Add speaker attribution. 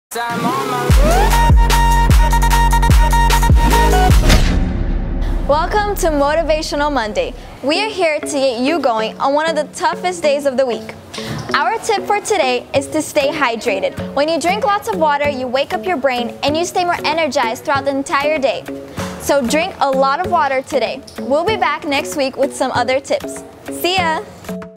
Speaker 1: Welcome to Motivational Monday. We are here to get you going on one of the toughest days of the week. Our tip for today is to stay hydrated. When you drink lots of water, you wake up your brain and you stay more energized throughout the entire day. So drink a lot of water today. We'll be back next week with some other tips. See ya!